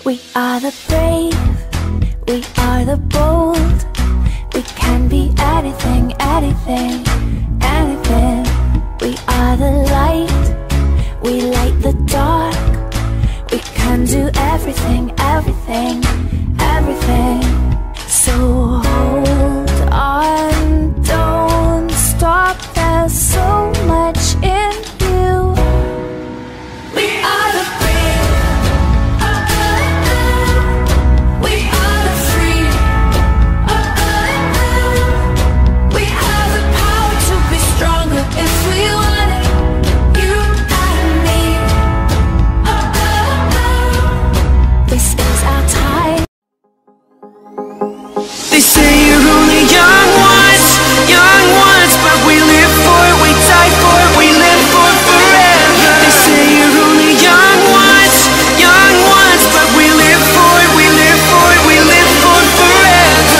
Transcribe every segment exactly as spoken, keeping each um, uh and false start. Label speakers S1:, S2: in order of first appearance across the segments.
S1: We are the brave, we are the bold. We can be anything, anything, anything. We are the light, we light the dark. We can do everything, everything, everything. So hold on, don't stop, there's so much in you. We are the brave, oh, oh, oh. We are the free, oh, oh, oh. We have the power to be stronger if we want it. You and me, oh, oh, oh. This is our time.
S2: They say you're only young once, young once, but we live for it, we die for it, we live for it forever. They say you're only young once, young once, but we live for it, we live for it, we live for it forever.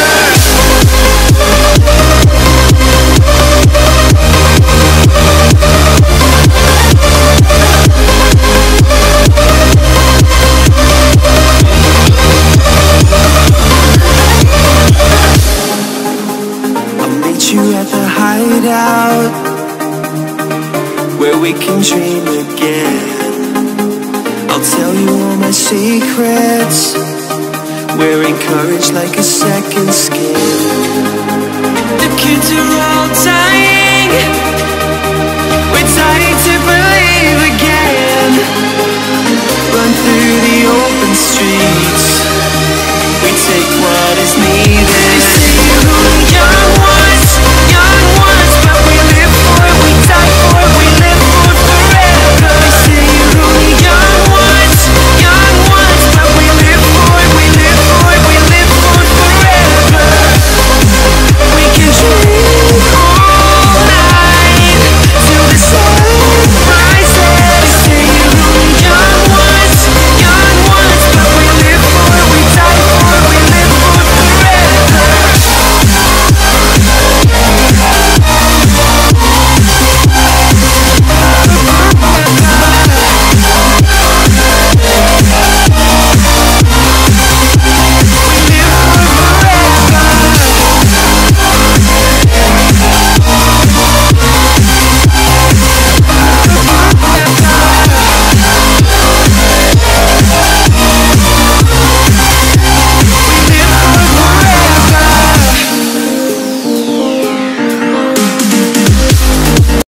S2: You at the hideout, where we can dream again. I'll tell you all my secrets, wearing courage like a second skin. The kids are all dying,